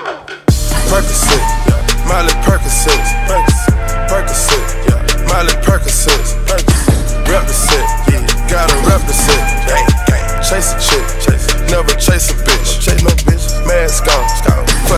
Percocet, Miley Percocet, Percocet, Miley Percocet, represent, gotta represent. Chase a chick, never chase a bitch. Mask on,